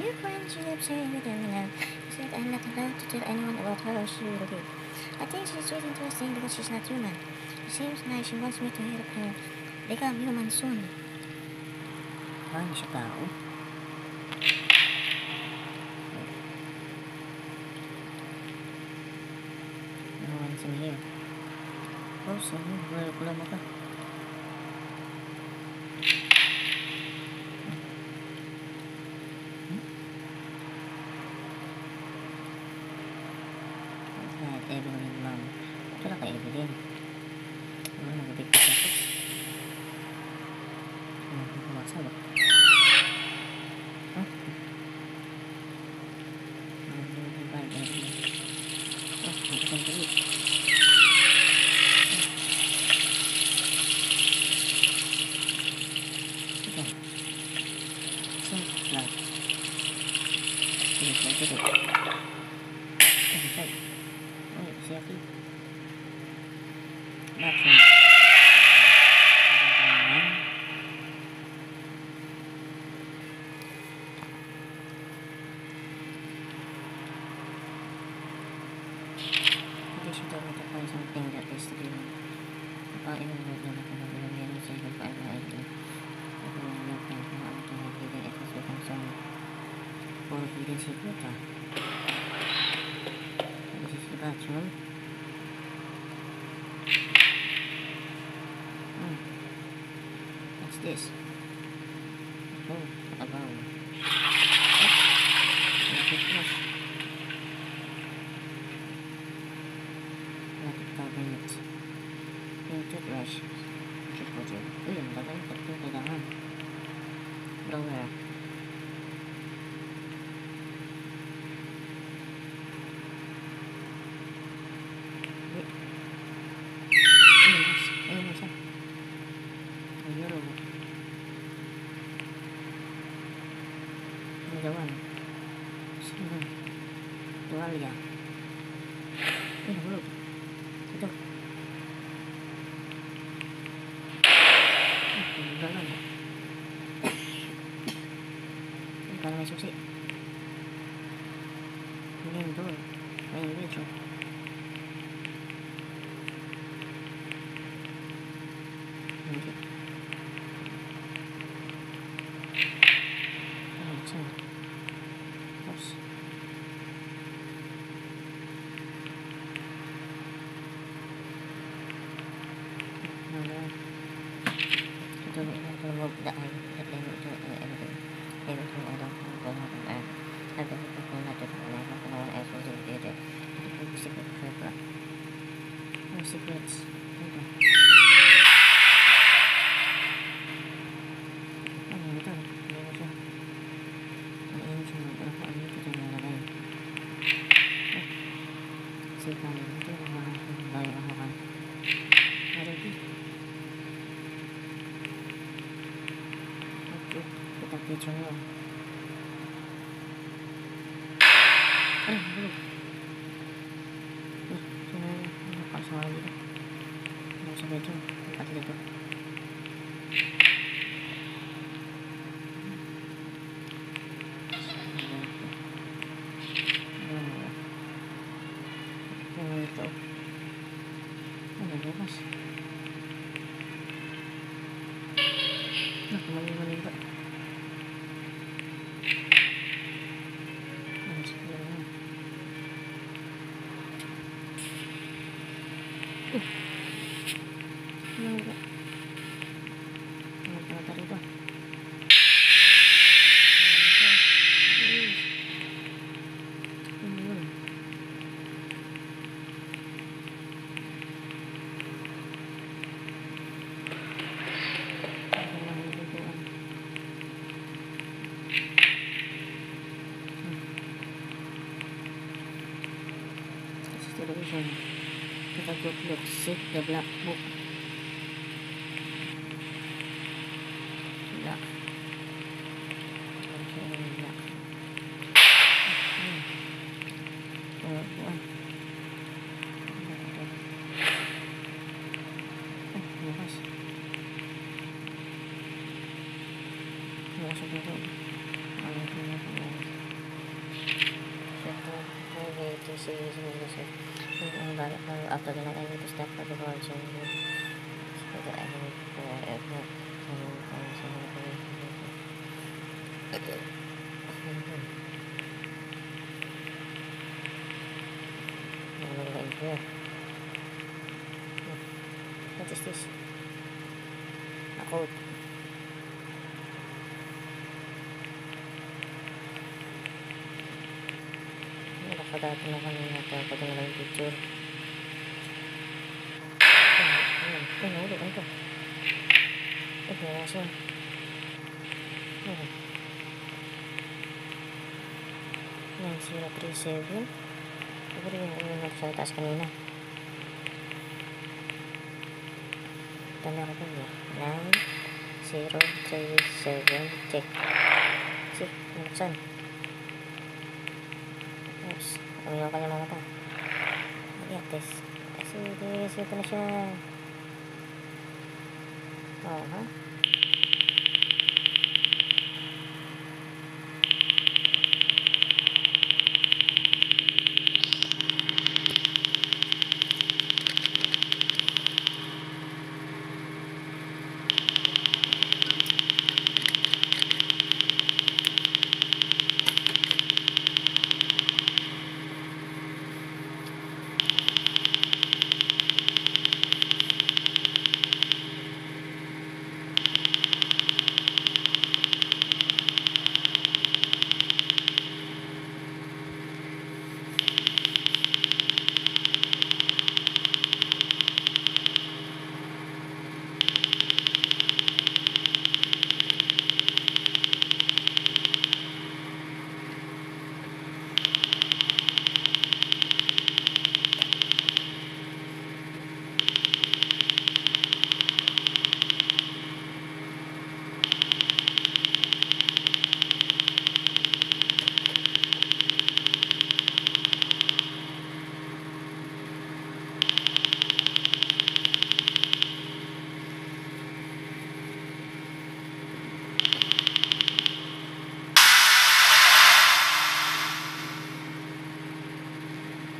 new friend, she kept saying with him, she said I'm not allowed to tell anyone about her or she will leave. I think she's just interesting because she's not human. It seems like she wants me to help her become human soon. Hindi siya tao. No one's in here. Oh, so wala mo ka. Evelyn ma'am. Ito na kay Evelyn. Ano, nagabigtas ako. Kumasa ba? Huh? Ano ba Evelyn? Oh, nagkasang tuloy. Ito. So, lahat. Ito. Ito. Oh, siya po. Bakit? Hindi siya daw ito pa isang finger test din. Kapain ang loob na nakagalang yan sa ibang paalain din. Ito yung loob na kumaan ito na hidden etos with some puro hidden secret ha. This is the bathroom. What's this? Oh, nakabaw. Toothbrush. Electric cabinet. Yung toothbrush. Uy, ang bagay. Ito yung kailangan. Drawer. Ayun siya. Ayun. Ang gawan. Sino? Tuwalya. Ay, nahulog. Ito. Ang gawan. Ang parang may susi. Hindi yung door. Ay, yung video. Hindi. Ano siya? Tapos. Ito na ilang daan. At then ito everything. Everything I don't know what happened. I've been looking at it and I don't know what else was in it. Ito yung secret paper. Oh, secrets. Ito. Sipan itu baik kan ada di oke kita kecoh belum sini apa soal itu mau sampai itu tempat itu ito. Ano bukas? Mali ba? Ano siguro na? Ano ba? Ano ba ito rito? Television. Kita look, see the black book. Black. Okay, black. One. Bukas. Bukas ito. Ano ito na? after the night, I need to step for the board. So that I need here. What is this? A code. Nakakadato na kanina ito. Pwede na lang yung picture. Ito, nahulog. Ano ito? Ito, nasa. Ano? 9037. Siguro yung sa taas kanina. Tanda ko pa niya. 9037. Check. Check. Saan? Oops. Kami yung kanya mga mata. Test. Kasi ito na siya. Oh, ha?